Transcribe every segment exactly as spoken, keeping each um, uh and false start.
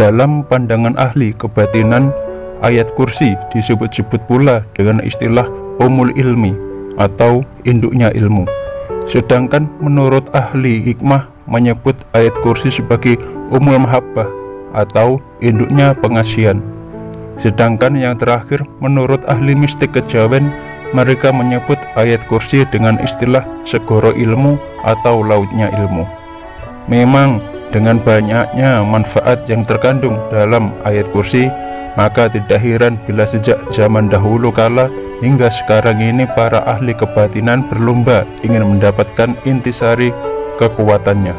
Dalam pandangan ahli kebatinan, ayat kursi disebut-sebut pula dengan istilah Ummul Ilmi atau induknya ilmu. Sedangkan menurut ahli hikmah menyebut ayat kursi sebagai Ummul Mahabbah atau induknya pengasihan. Sedangkan yang terakhir menurut ahli mistik kejawen, mereka menyebut ayat kursi dengan istilah segoro ilmu atau lautnya ilmu. Memang dengan banyaknya manfaat yang terkandung dalam ayat kursi, maka tidak heran bila sejak zaman dahulu kala hingga sekarang ini para ahli kebatinan berlomba ingin mendapatkan intisari kekuatannya.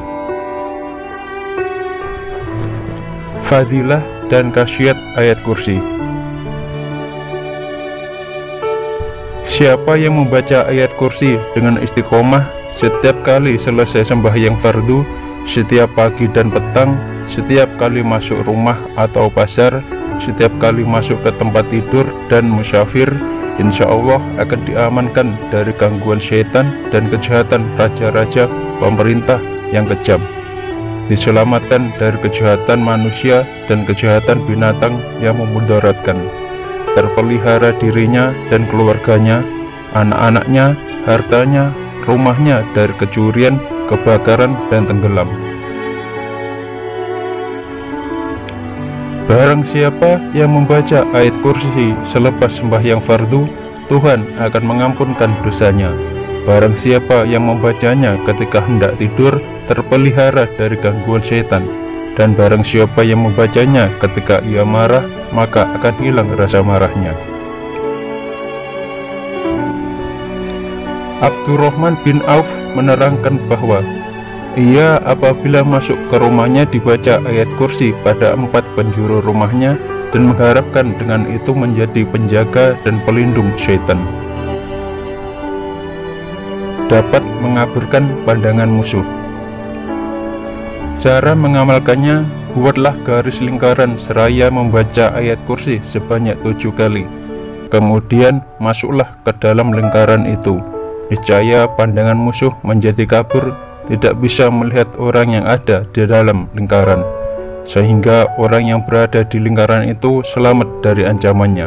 Fadilah dan khasiat ayat kursi. Siapa yang membaca ayat kursi dengan istiqomah setiap kali selesai sembahyang fardu, setiap pagi dan petang, setiap kali masuk rumah atau pasar, setiap kali masuk ke tempat tidur dan musyafir, insya Allah akan diamankan dari gangguan syaitan dan kejahatan raja-raja pemerintah yang kejam, diselamatkan dari kejahatan manusia dan kejahatan binatang yang memudaratkan, terpelihara dirinya dan keluarganya, anak-anaknya, hartanya, rumahnya dari kecurian, kebakaran, dan tenggelam. Barang siapa yang membaca ayat kursi selepas sembahyang fardu, Tuhan akan mengampunkan dosanya. Barang siapa yang membacanya ketika hendak tidur, terpelihara dari gangguan setan. Dan barang siapa yang membacanya ketika ia marah, maka akan hilang rasa marahnya. Abdurrahman bin Auf menerangkan bahwa ia apabila masuk ke rumahnya dibaca ayat kursi pada empat penjuru rumahnya dan mengharapkan dengan itu menjadi penjaga dan pelindung syaitan. Dapat mengaburkan pandangan musuh. Cara mengamalkannya, buatlah garis lingkaran seraya membaca ayat kursi sebanyak tujuh kali. Kemudian masuklah ke dalam lingkaran itu. Niscaya pandangan musuh menjadi kabur, tidak bisa melihat orang yang ada di dalam lingkaran, sehingga orang yang berada di lingkaran itu selamat dari ancamannya.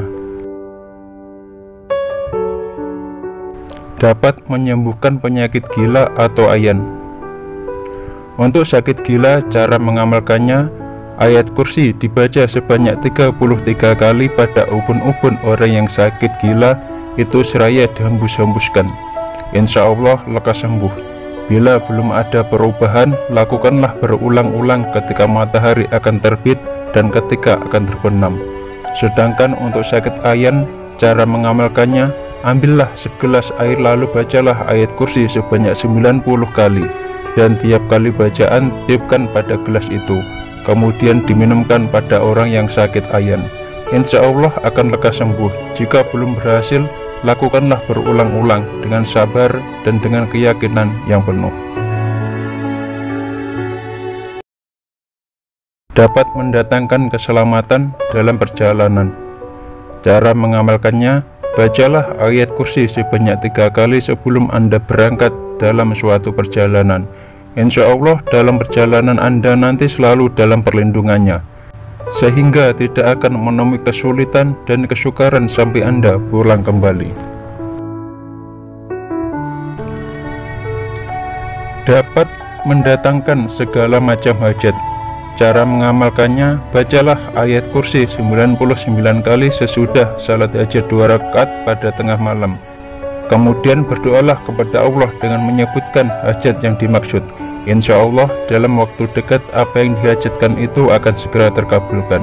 Dapat menyembuhkan penyakit gila atau ayan. Untuk sakit gila, cara mengamalkannya, ayat kursi dibaca sebanyak tiga puluh tiga kali pada ubun-ubun orang yang sakit gila itu seraya dihembus-hembuskan. Insya Allah lekas sembuh. Bila belum ada perubahan, lakukanlah berulang-ulang ketika matahari akan terbit dan ketika akan terbenam. Sedangkan untuk sakit ayan, cara mengamalkannya, ambillah segelas air lalu bacalah ayat kursi sebanyak sembilan puluh kali, dan tiap kali bacaan tiupkan pada gelas itu, kemudian diminumkan pada orang yang sakit ayan. Insya Allah akan lekas sembuh. Jika belum berhasil, lakukanlah berulang-ulang dengan sabar dan dengan keyakinan yang penuh. Dapat mendatangkan keselamatan dalam perjalanan. Cara mengamalkannya, bacalah ayat kursi sebanyak tiga kali sebelum Anda berangkat dalam suatu perjalanan. Insya Allah dalam perjalanan Anda nanti selalu dalam perlindungannya, sehingga tidak akan menemui kesulitan dan kesukaran sampai Anda pulang kembali. Dapat mendatangkan segala macam hajat. Cara mengamalkannya, bacalah ayat kursi sembilan puluh sembilan kali sesudah salat hajat dua rakaat pada tengah malam. Kemudian berdoalah kepada Allah dengan menyebutkan hajat yang dimaksud. Insya Allah dalam waktu dekat apa yang dihajatkan itu akan segera terkabulkan.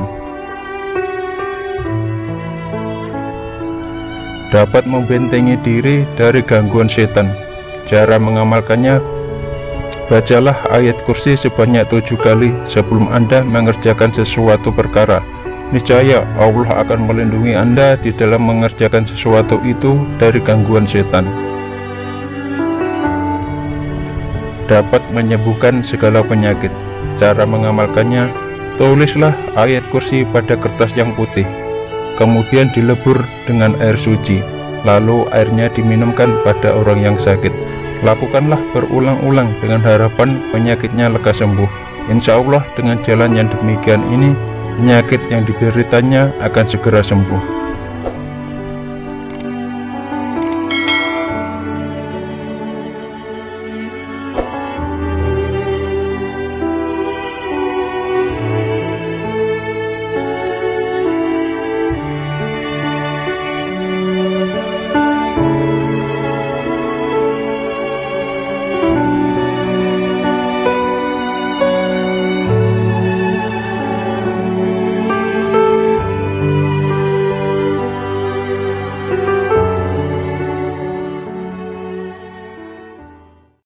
Dapat membentengi diri dari gangguan setan. Cara mengamalkannya, bacalah ayat kursi sebanyak tujuh kali sebelum Anda mengerjakan sesuatu perkara. Niscaya Allah akan melindungi Anda di dalam mengerjakan sesuatu itu dari gangguan setan. Dapat menyembuhkan segala penyakit. Cara mengamalkannya, tulislah ayat kursi pada kertas yang putih, kemudian dilebur dengan air suci, lalu airnya diminumkan pada orang yang sakit. Lakukanlah berulang-ulang dengan harapan penyakitnya lekas sembuh. Insya Allah dengan jalan yang demikian ini, penyakit yang dideritanya akan segera sembuh.